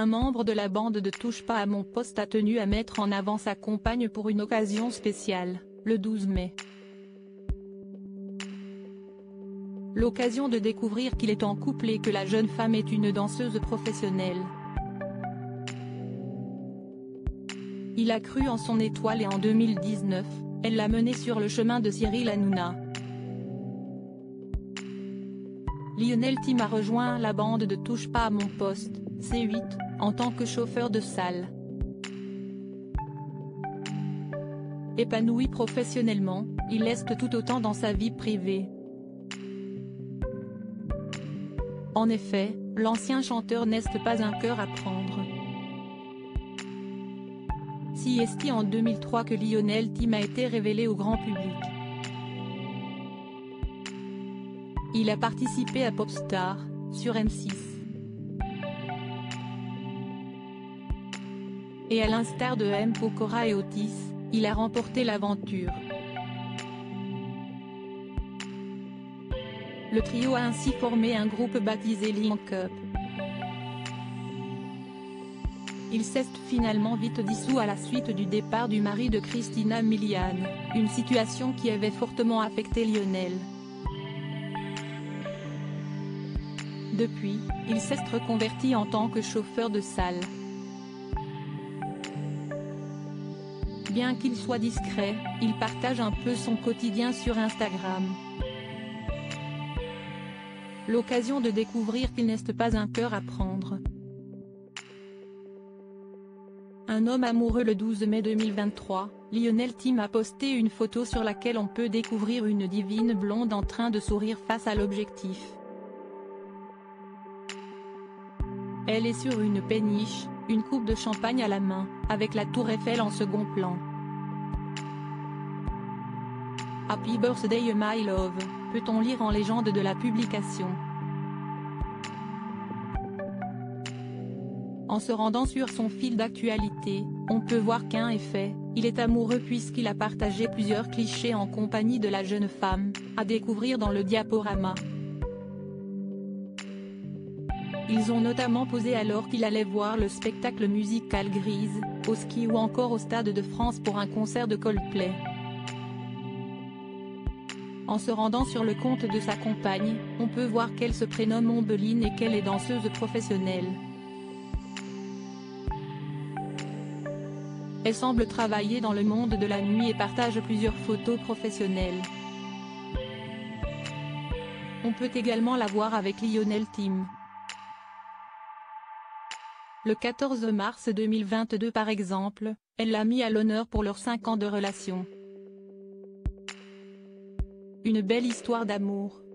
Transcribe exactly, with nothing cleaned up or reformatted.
un membre de la bande de Touche pas à mon poste a tenu à mettre en avant sa compagne pour une occasion spéciale, le douze mai. L'occasion de découvrir qu'il est en couple et que la jeune femme est une danseuse professionnelle. Il a cru en son étoile et en deux mille dix-neuf, elle l'a mené sur le chemin de Cyril Hanouna. Lionel Tim a rejoint la bande de Touche pas à mon poste, C huit, en tant que chauffeur de salle. Épanoui professionnellement, il est tout autant dans sa vie privée. En effet, l'ancien chanteur n'est pas un cœur à prendre. Si est en deux mille trois que Lionel Tim a été révélé au grand public. Il a participé à Popstar, sur M six. Et à l'instar de M. Pokora et Otis, il a remporté l'aventure. Le trio a ainsi formé un groupe baptisé Link Up. Il s'est finalement vite dissous à la suite du départ du mari de Christina Milian, une situation qui avait fortement affecté Lionel. Depuis, il s'est reconverti en tant que chauffeur de salle. Bien qu'il soit discret, il partage un peu son quotidien sur Instagram. L'occasion de découvrir qu'il n'est pas un cœur à prendre. Un homme amoureux. Le douze mai deux mille vingt-trois, Lionel Tim a posté une photo sur laquelle on peut découvrir une divine blonde en train de sourire face à l'objectif. Elle est sur une péniche, une coupe de champagne à la main, avec la tour Eiffel en second plan. Happy birthday my love, peut-on lire en légende de la publication. En se rendant sur son fil d'actualité, on peut voir qu'en effet, il est amoureux puisqu'il a partagé plusieurs clichés en compagnie de la jeune femme, à découvrir dans le diaporama. Ils ont notamment posé alors qu'il allait voir le spectacle musical Grise, au ski ou encore au Stade de France pour un concert de Coldplay. En se rendant sur le compte de sa compagne, on peut voir qu'elle se prénomme Ombeline et qu'elle est danseuse professionnelle. Elle semble travailler dans le monde de la nuit et partage plusieurs photos professionnelles. On peut également la voir avec Lionel Tim. Le quatorze mars deux mille vingt-deux par exemple, elle l'a mis à l'honneur pour leurs cinq ans de relation. Une belle histoire d'amour.